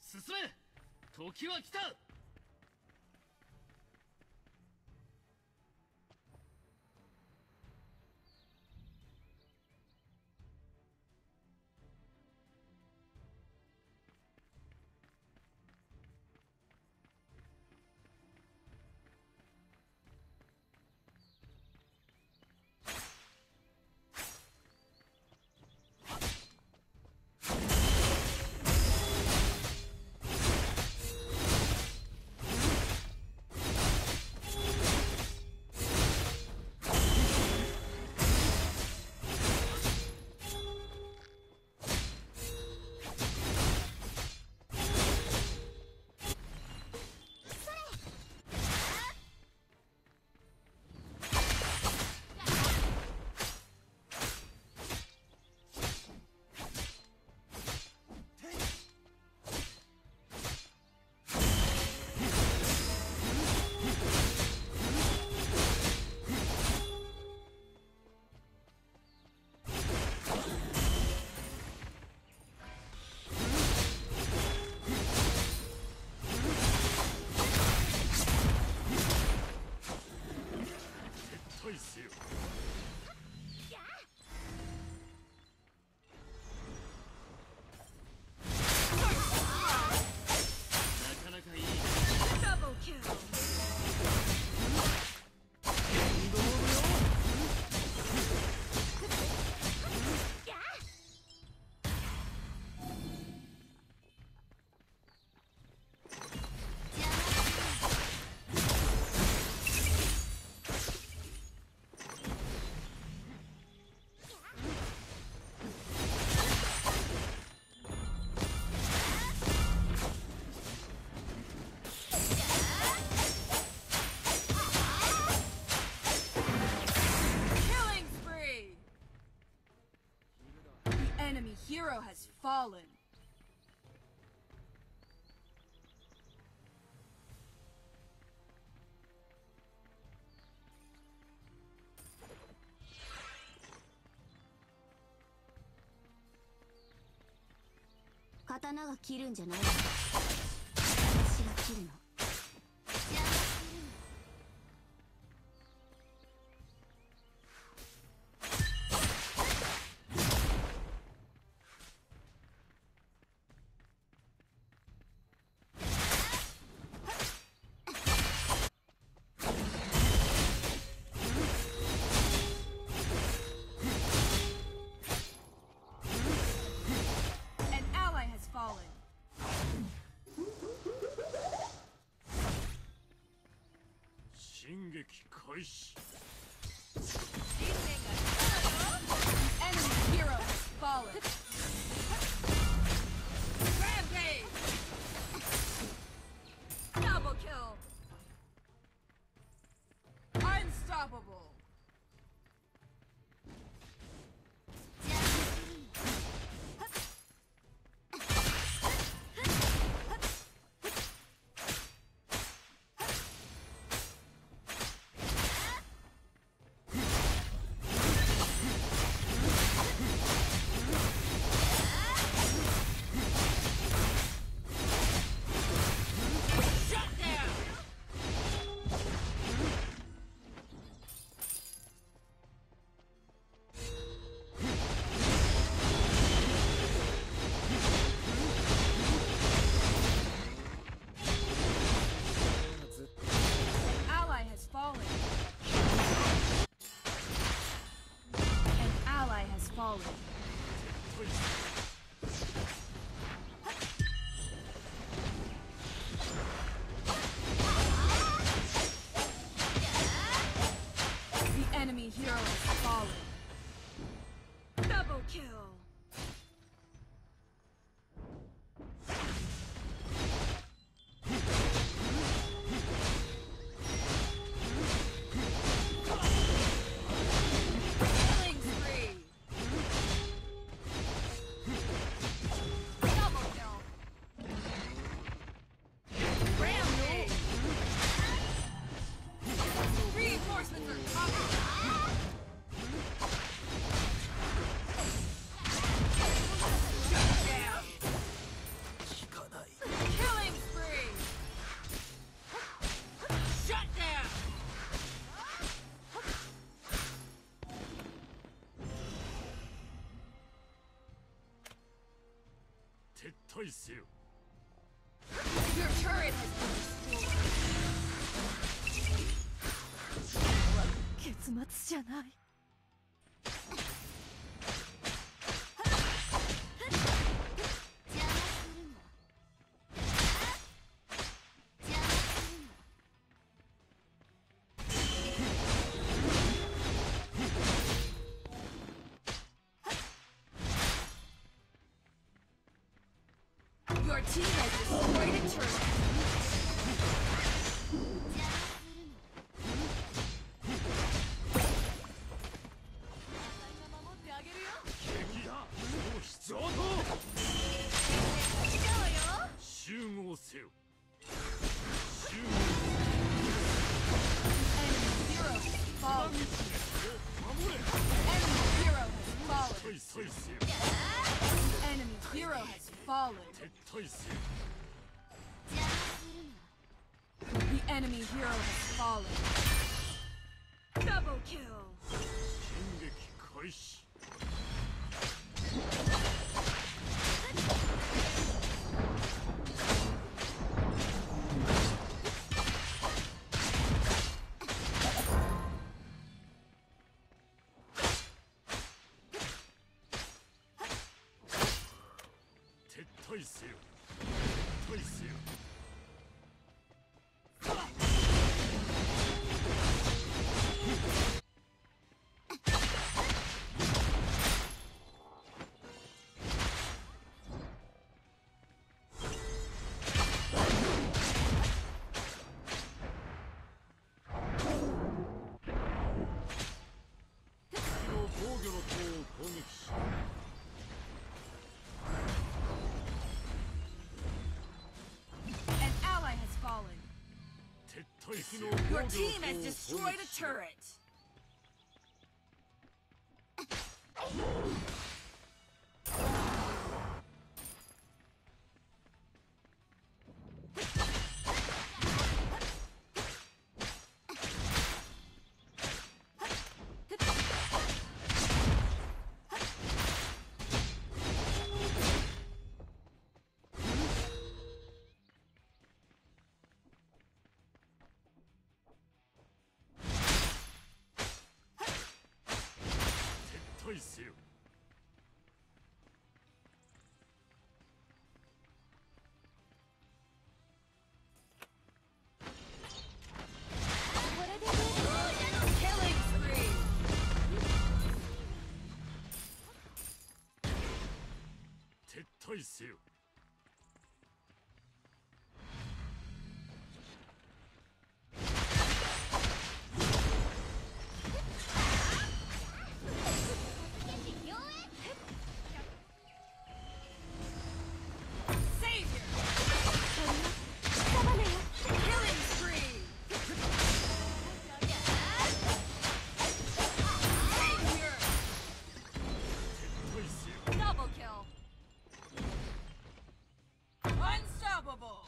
進め。時は来た。 Hero has fallen. 刀が切るんじゃない。私が切るの。 進撃開始。 Enemy hero has fallen. Rampage! Double kill. Unstoppable. 撤退せよ。 Your turret has been destroyed. 結末じゃない。 邪魔するな。邪魔するな。 Your team has destroyed a turret. 敵だ。上等。集合せよ。集合。 Enemy hero has fallen. 守れ。 Enemy hero has fallen. 撤退せよ。 Enemy hero has fallen. 撤退せよ。 The enemy hero has fallen. Double kill. 進撃開始。 撤退せよ。撤退せよ。 敵の防御の塔を攻撃し、 An ally has fallen. 撤退せよ。 Your team has destroyed a turret. 撤退せよ。 Killing spree. 撤退せよ。 Savior. Killing spree. Savior. 撤退せよ。 Double kill. Unstoppable.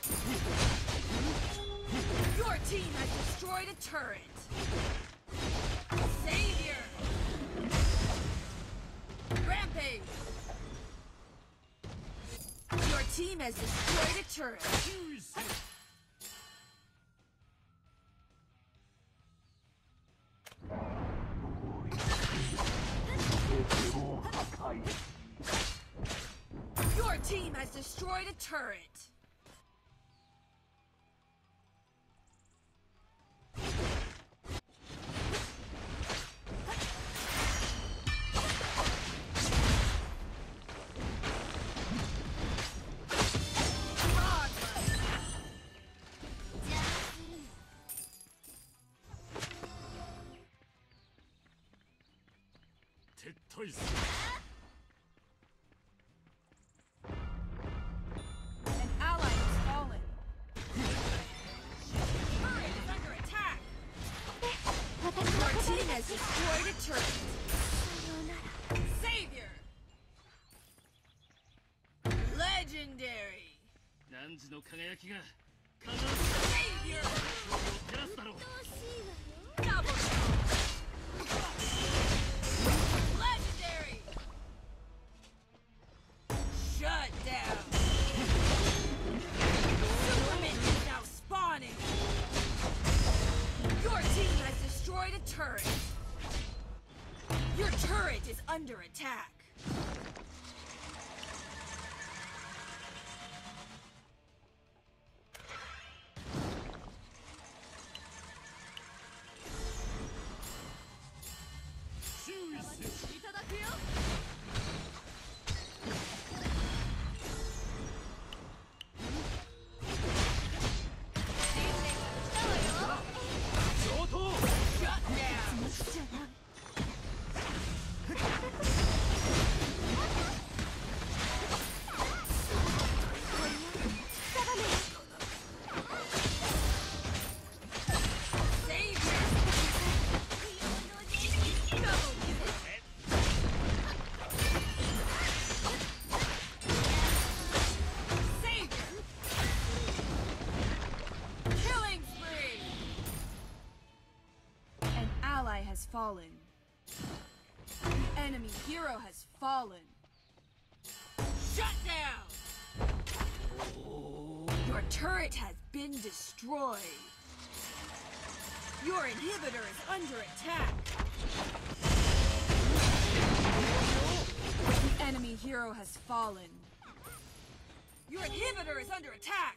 Your team has destroyed a turret. Savior. Rampage. Your team has destroyed a turret. 注意せよ。 Your team has destroyed a turret. Progress. 撤退せよ。 An ally has fallen. Turret is under attack. Your team has destroyed a turret. Savior. Legendary. 汝の輝きが必 Savior. ず照らすだろう。 Double kill. Legendary. Shut down. under attack. Has fallen. The enemy hero has fallen. Shut down! Your turret has been destroyed. Your inhibitor is under attack. The enemy hero has fallen. Your inhibitor is under attack.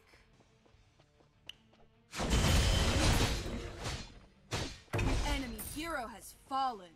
Enemy hero has fallen.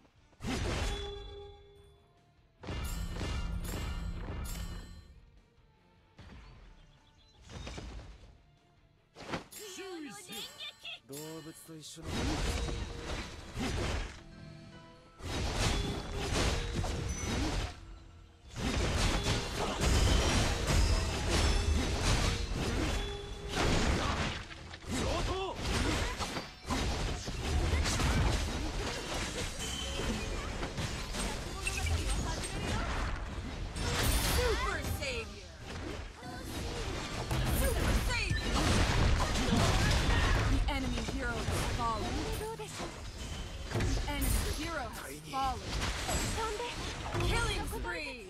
Killing spree!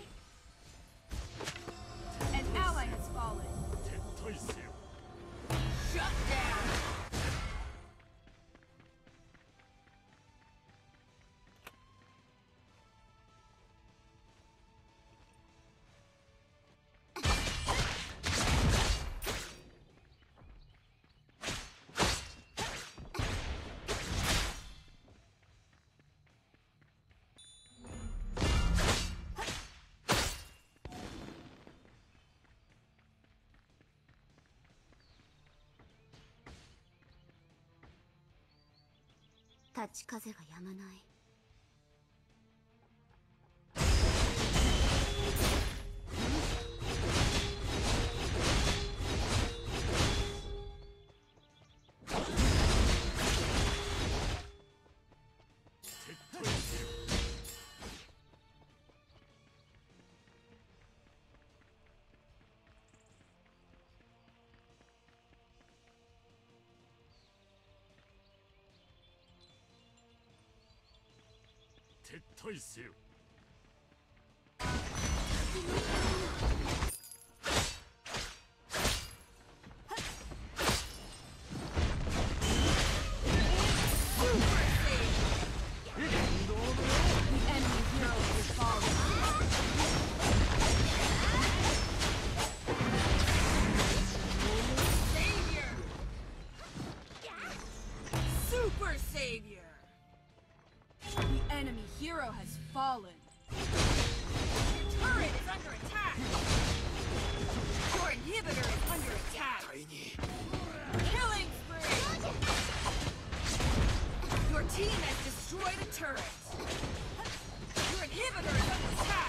An ally has fallen. Shut down! 立ち風が止まない。 撤退せよ。 Super Savior! The enemy hero has fallen. Your turret is under attack. Your inhibitor is under attack. Killing spree. Your team has destroyed a turret. Your inhibitor is under attack.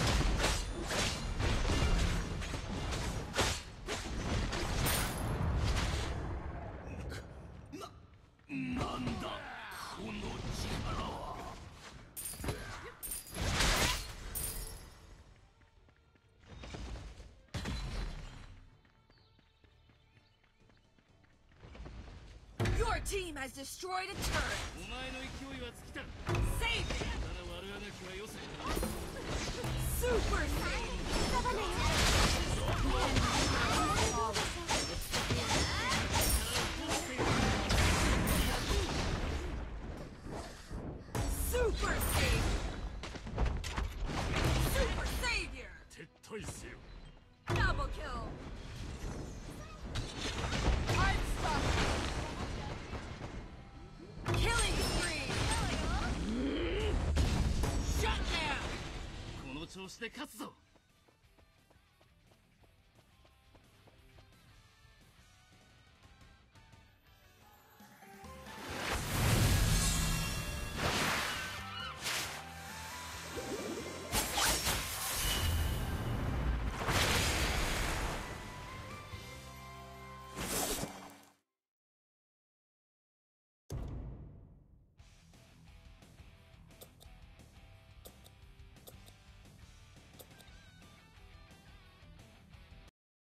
Your team has destroyed a turret. Save it. Super save. Super save. Double kill. Unstoppable. Killing spree. Shut down. この調子で勝つぞ。